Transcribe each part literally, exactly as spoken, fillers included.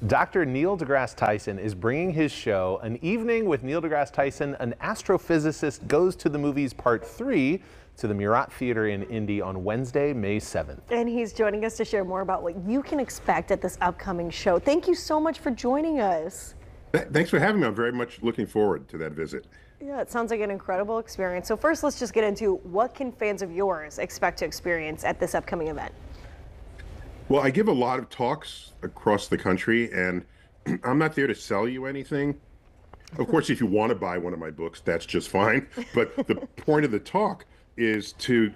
Doctor Neil deGrasse Tyson is bringing his show, An Evening with Neil deGrasse Tyson, an astrophysicist goes to the movies part three, to the Murat Theater in Indy on Wednesday, May seventh. And he's joining us to share more about what you can expect at this upcoming show. Thank you so much for joining us. Thanks for having me. I'm very much looking forward to that visit. Yeah, it sounds like an incredible experience. So first, let's just get into what can fans of yours expect to experience at this upcoming event? Well, I give a lot of talks across the country, and I'm not there to sell you anything. Of course, if you want to buy one of my books, that's just fine. But the point of the talk is to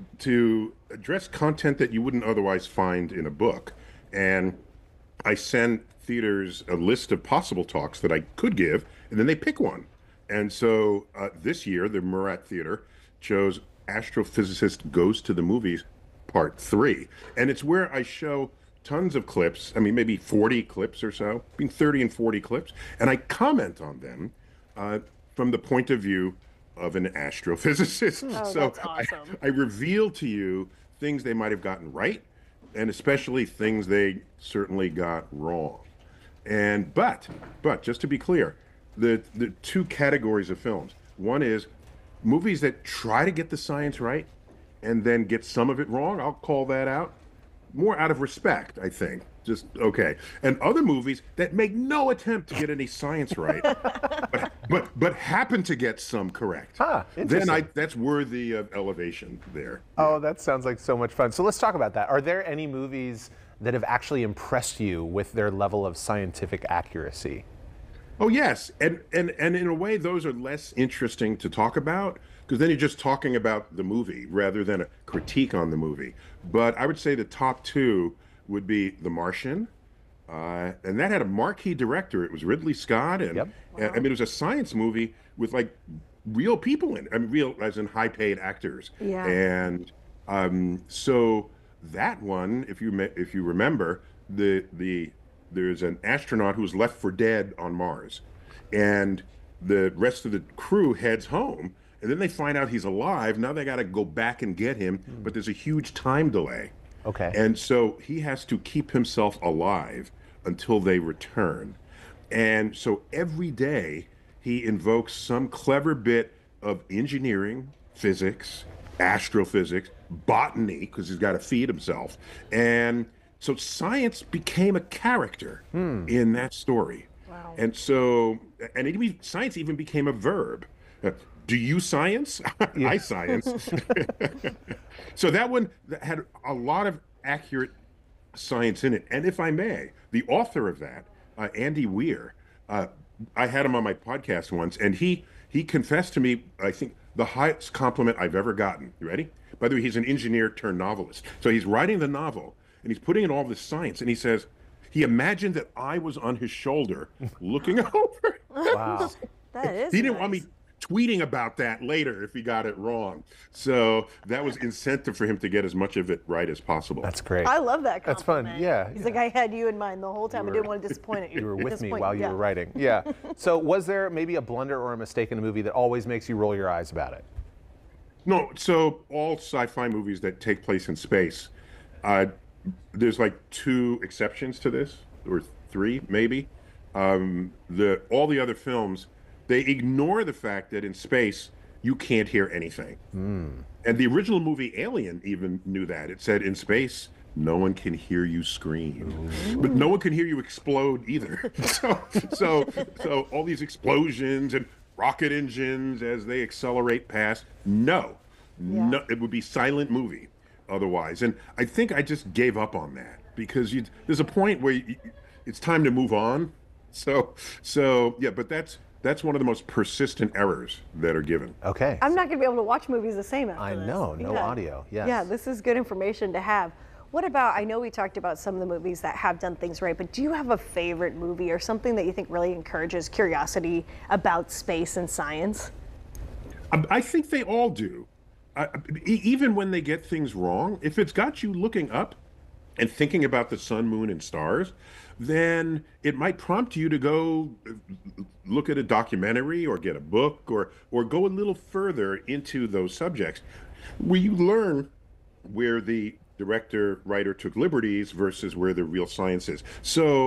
to address content that you wouldn't otherwise find in a book. And I send theaters a list of possible talks that I could give, and then they pick one. And so uh, this year, the Murat Theater chose Astrophysicist Goes to the Movies Part three. And it's where I show tons of clips, I mean, maybe forty clips or so, between thirty and forty clips, and I comment on them uh, from the point of view of an astrophysicist. Oh, so that's awesome. I, I reveal to you things they might have gotten right, and especially things they certainly got wrong. And but, but just to be clear, the the two categories of films. One is movies that try to get the science right and then get some of it wrong. I'll call that out. More out of respect, I think. Just okay. And other movies that make no attempt to get any science right, but, but but happen to get some correct. Huh, then I that's worthy of elevation there. Oh, that sounds like so much fun. So let's talk about that. Are there any movies that have actually impressed you with their level of scientific accuracy? Oh yes, and and and in a way, those are less interesting to talk about because then you're just talking about the movie rather than a critique on the movie. But I would say the top two would be The Martian, uh, and that had a marquee director. It was Ridley Scott, and, Yep. and I mean it was a science movie with like real people in it. I mean, real as in high-paid actors. Yeah. And um, so that one, if you me- if you remember, the the there's an astronaut who's left for dead on Mars, and the rest of the crew heads home, and then they find out he's alive. Now they got to go back and get him, mm. but there's a huge time delay. Okay. And so he has to keep himself alive until they return. And so every day he invokes some clever bit of engineering, physics, astrophysics, botany, because he's got to feed himself. And so science became a character hmm. in that story. Wow. And so, and it even, science even became a verb. Uh, do you science? I science. So that one had a lot of accurate science in it. And if I may, the author of that, uh, Andy Weir, uh, I had him on my podcast once, and he he confessed to me, I think, the highest compliment I've ever gotten. You ready? By the way, he's an engineer turned novelist. So he's writing the novel, and he's putting in all this science, and he says he imagined that I was on his shoulder looking over. Wow. That is He didn't nice. want me tweeting about that later if he got it wrong. So that was incentive for him to get as much of it right as possible. That's great. I love that That's fun. compliment. Yeah. He's yeah. like, I had you in mind the whole time. You I didn't were- want to disappoint you. You were with me Disappoint while you yeah. were writing. Yeah. So was there maybe a blunder or a mistake in a movie that always makes you roll your eyes about it? No, so all sci-fi movies that take place in space, uh, there's like two exceptions to this, or three maybe. Um, the all the other films, they ignore the fact that in space you can't hear anything. Mm. And the original movie Alien even knew that. It said in space no one can hear you scream, Ooh. But no one can hear you explode either. so, so, so all these explosions and rocket engines as they accelerate past, no, Yeah. no, it would be silent movie otherwise. And I think I just gave up on that because you, there's a point where you, it's time to move on. So, so yeah, but that's that's one of the most persistent errors that are given. Okay. I'm not going to be able to watch movies the same after I this. know, no Yeah. audio. Yes. Yeah, this is good information to have. What about, I know we talked about some of the movies that have done things right, but do you have a favorite movie or something that you think really encourages curiosity about space and science? I, I think they all do. Uh, e- even when they get things wrong, if it's got you looking up and thinking about the sun, moon, and stars, then it might prompt you to go look at a documentary or get a book or or go a little further into those subjects where you learn where the director, writer took liberties versus where the real science is. So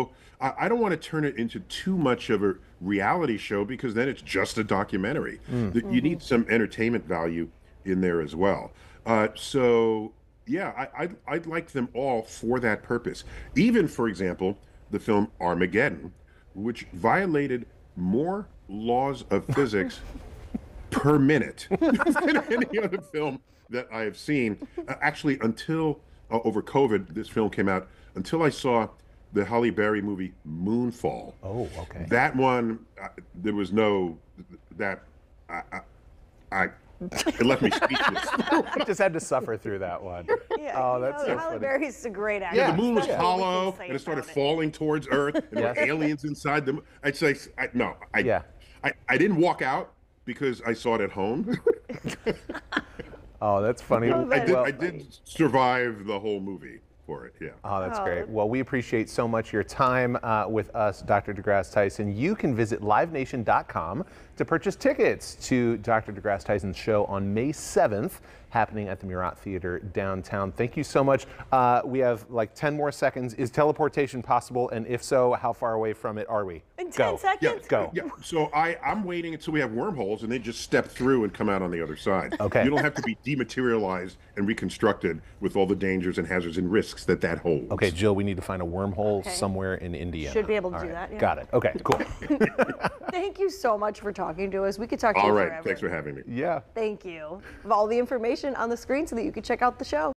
I, I don't want to turn it into too much of a reality show because then it's just a documentary. Mm. That you need some entertainment value in there as well. Uh, so yeah, I, I'd, I'd like them all for that purpose. Even, for example, the film Armageddon, which violated more laws of physics per minute than any other film that I have seen. Uh, actually, until uh, over COVID, this film came out, until I saw the Halle Berry movie Moonfall. Oh, okay. That one, uh, there was no, that, I, I, I it left me speechless. I just had to suffer through that one. Yeah, Oh, you that's know, so Halle funny. Berry's a great actor. Yeah, the moon was That's all we can hollow, say and it started about it. falling towards Earth, and there Yes. were aliens inside them. I'd say, I, no, I, Yeah. I, I didn't walk out because I saw it at home. Oh, that's funny. Oh, I that did, Well- I did survive the whole movie for it. Yeah. Oh, that's Oh. great. Well, we appreciate so much your time uh, with us, Doctor DeGrasse Tyson. You can visit live nation dot com to purchase tickets to Doctor DeGrasse Tyson's show on May seventh, happening at the Murat Theater downtown. Thank you so much. Uh, we have like ten more seconds. Is teleportation possible? And if so, how far away from it are we? In ten Go. seconds? Go. Yeah, so I, I'm waiting until we have wormholes and then just step through and come out on the other side. Okay. You don't have to be dematerialized and reconstructed with all the dangers and hazards and risks that that holds. Okay, Jill, we need to find a wormhole Okay. somewhere in Indiana. Should be able to All do right, that, yeah. Got it. Okay, cool. Thank you so much for talking to us. We could talk to All you right. forever. Thanks for having me. Yeah. Thank you. All the information on the screen so that you can check out the show.